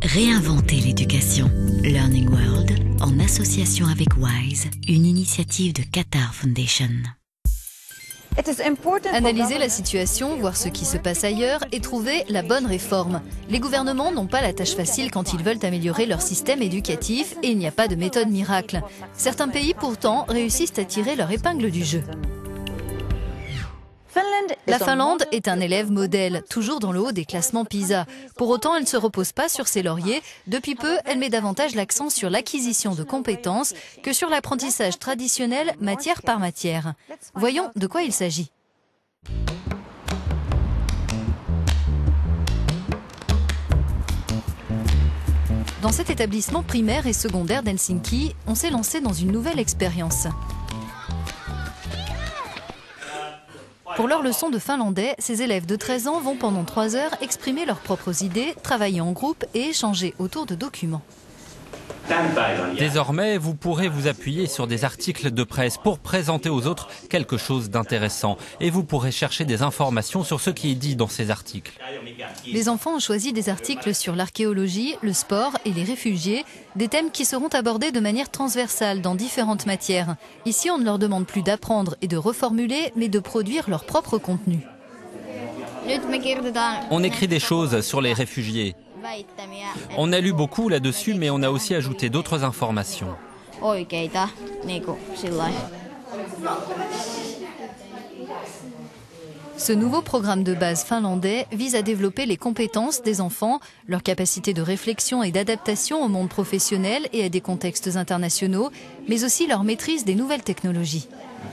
Réinventer l'éducation. Learning World, en association avec WISE, une initiative de Qatar Foundation. Analyser la situation, voir ce qui se passe ailleurs et trouver la bonne réforme. Les gouvernements n'ont pas la tâche facile quand ils veulent améliorer leur système éducatif et il n'y a pas de méthode miracle. Certains pays pourtant réussissent à tirer leur épingle du jeu. La Finlande est un élève modèle, toujours dans le haut des classements PISA. Pour autant, elle ne se repose pas sur ses lauriers. Depuis peu, elle met davantage l'accent sur l'acquisition de compétences que sur l'apprentissage traditionnel matière par matière. Voyons de quoi il s'agit. Dans cet établissement primaire et secondaire d'Helsinki, on s'est lancé dans une nouvelle expérience. Pour leur leçon de finlandais, ces élèves de 13 ans vont pendant 3 heures exprimer leurs propres idées, travailler en groupe et échanger autour de documents. Désormais, vous pourrez vous appuyer sur des articles de presse pour présenter aux autres quelque chose d'intéressant. Et vous pourrez chercher des informations sur ce qui est dit dans ces articles. Les enfants ont choisi des articles sur l'archéologie, le sport et les réfugiés, des thèmes qui seront abordés de manière transversale dans différentes matières. Ici, on ne leur demande plus d'apprendre et de reformuler, mais de produire leur propre contenu. On écrit des choses sur les réfugiés. On a lu beaucoup là-dessus, mais on a aussi ajouté d'autres informations. Ce nouveau programme de base finlandais vise à développer les compétences des enfants, leur capacité de réflexion et d'adaptation au monde professionnel et à des contextes internationaux, mais aussi leur maîtrise des nouvelles technologies.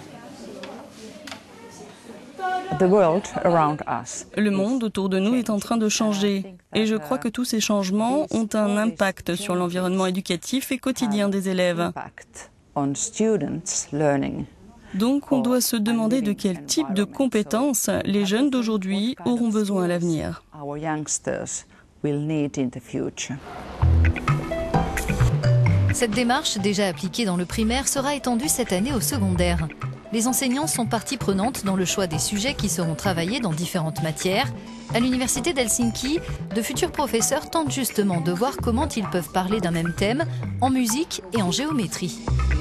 Le monde autour de nous est en train de changer et je crois que tous ces changements ont un impact sur l'environnement éducatif et quotidien des élèves. Donc on doit se demander de quel type de compétences les jeunes d'aujourd'hui auront besoin à l'avenir. Cette démarche, déjà appliquée dans le primaire, sera étendue cette année au secondaire. Les enseignants sont partie prenante dans le choix des sujets qui seront travaillés dans différentes matières. À l'université d'Helsinki, de futurs professeurs tentent justement de voir comment ils peuvent parler d'un même thème en musique et en géométrie.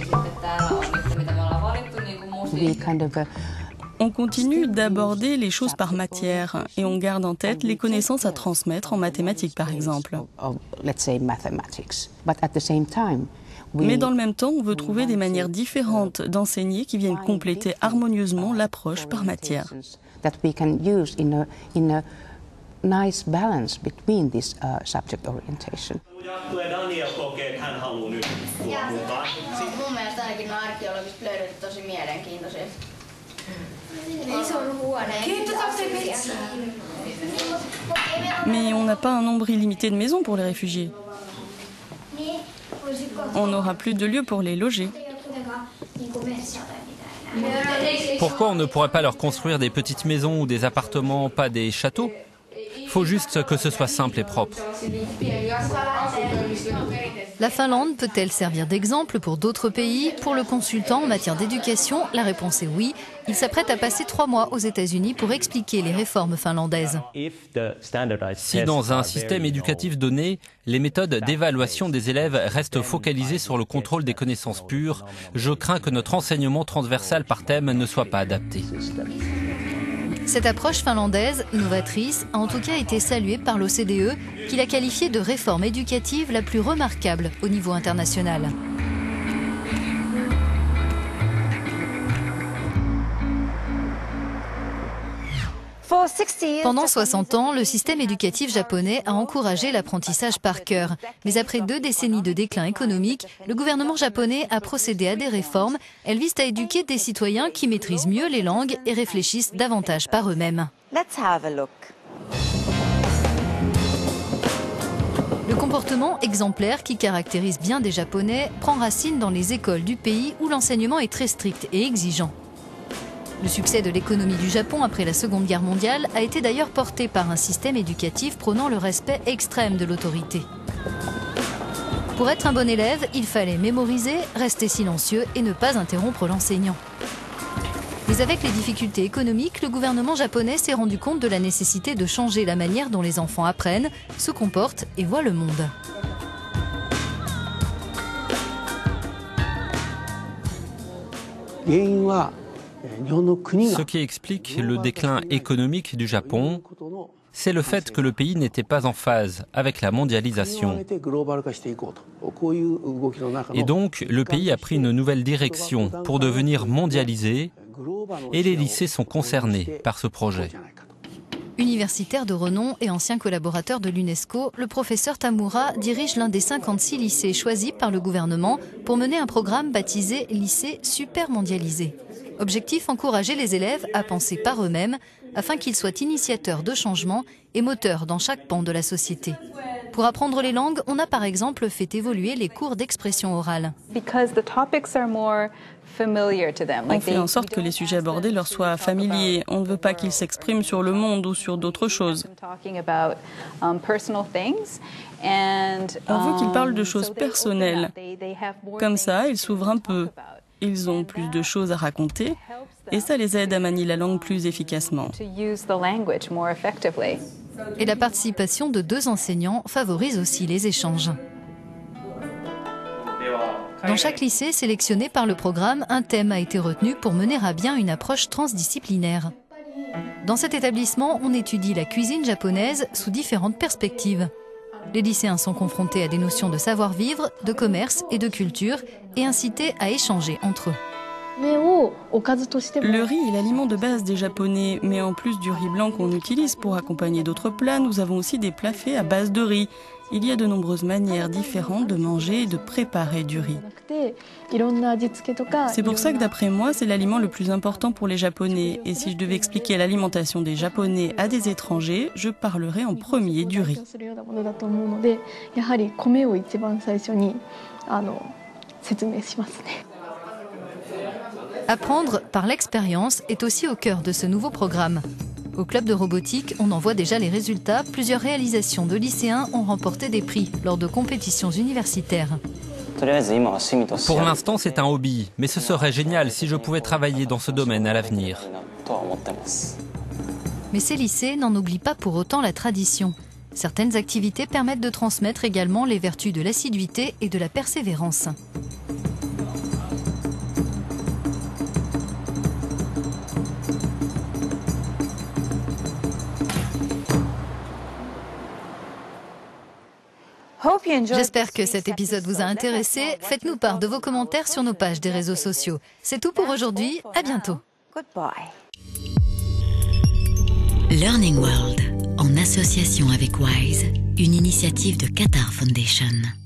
On continue d'aborder les choses par matière et on garde en tête les connaissances à transmettre en mathématiques par exemple. Mais dans le même temps, on veut trouver des manières différentes d'enseigner qui viennent compléter harmonieusement l'approche par matière. Mais on n'a pas un nombre illimité de maisons pour les réfugiés. On n'aura plus de lieu pour les loger. Pourquoi on ne pourrait pas leur construire des petites maisons ou des appartements, pas des châteaux ? Il faut juste que ce soit simple et propre. La Finlande peut-elle servir d'exemple pour d'autres pays? Pour le consultant en matière d'éducation, la réponse est oui. Il s'apprête à passer 3 mois aux États-Unis pour expliquer les réformes finlandaises. Si dans un système éducatif donné, les méthodes d'évaluation des élèves restent focalisées sur le contrôle des connaissances pures, je crains que notre enseignement transversal par thème ne soit pas adapté. Cette approche finlandaise, novatrice, a en tout cas été saluée par l'OCDE, qui l'a qualifiée de réforme éducative la plus remarquable au niveau international. Pendant 60 ans, le système éducatif japonais a encouragé l'apprentissage par cœur. Mais après 2 décennies de déclin économique, le gouvernement japonais a procédé à des réformes. Elles visent à éduquer des citoyens qui maîtrisent mieux les langues et réfléchissent davantage par eux-mêmes. Le comportement exemplaire qui caractérise bien des Japonais prend racine dans les écoles du pays où l'enseignement est très strict et exigeant. Le succès de l'économie du Japon après la Seconde Guerre mondiale a été d'ailleurs porté par un système éducatif prônant le respect extrême de l'autorité. Pour être un bon élève, il fallait mémoriser, rester silencieux et ne pas interrompre l'enseignant. Les Mais avec les difficultés économiques, le gouvernement japonais s'est rendu compte de la nécessité de changer la manière dont les enfants apprennent, se comportent et voient le monde. Ce qui explique le déclin économique du Japon, c'est le fait que le pays n'était pas en phase avec la mondialisation. Et donc, le pays a pris une nouvelle direction pour devenir mondialisé, et les lycées sont concernés par ce projet. Universitaire de renom et ancien collaborateur de l'UNESCO, le professeur Tamura dirige l'un des 56 lycées choisis par le gouvernement pour mener un programme baptisé « Lycée super mondialisé ». Objectif, encourager les élèves à penser par eux-mêmes afin qu'ils soient initiateurs de changements et moteurs dans chaque pan de la société. Pour apprendre les langues, on a par exemple fait évoluer les cours d'expression orale. On fait en sorte que les sujets abordés leur soient familiers. On ne veut pas qu'ils s'expriment sur le monde ou sur d'autres choses. On veut qu'ils parlent de choses personnelles. Comme ça, ils s'ouvrent un peu. Ils ont plus de choses à raconter et ça les aide à manier la langue plus efficacement. Et la participation de 2 enseignants favorise aussi les échanges. Dans chaque lycée sélectionné par le programme, un thème a été retenu pour mener à bien une approche transdisciplinaire. Dans cet établissement, on étudie la cuisine japonaise sous différentes perspectives. Les lycéens sont confrontés à des notions de savoir-vivre, de commerce et de culture et incités à échanger entre eux. Le riz est l'aliment de base des Japonais, mais en plus du riz blanc qu'on utilise pour accompagner d'autres plats, nous avons aussi des plats faits à base de riz. Il y a de nombreuses manières différentes de manger et de préparer du riz. C'est pour ça que d'après moi, c'est l'aliment le plus important pour les Japonais. Et si je devais expliquer l'alimentation des Japonais à des étrangers, je parlerais en premier du riz. Apprendre par l'expérience est aussi au cœur de ce nouveau programme. Au club de robotique, on en voit déjà les résultats. Plusieurs réalisations de lycéens ont remporté des prix lors de compétitions universitaires. Pour l'instant, c'est un hobby, mais ce serait génial si je pouvais travailler dans ce domaine à l'avenir. Mais ces lycées n'en oublient pas pour autant la tradition. Certaines activités permettent de transmettre également les vertus de l'assiduité et de la persévérance. J'espère que cet épisode vous a intéressé. Faites-nous part de vos commentaires sur nos pages des réseaux sociaux. C'est tout pour aujourd'hui. À bientôt. Learning World, en association avec WISE, une initiative de Qatar Foundation.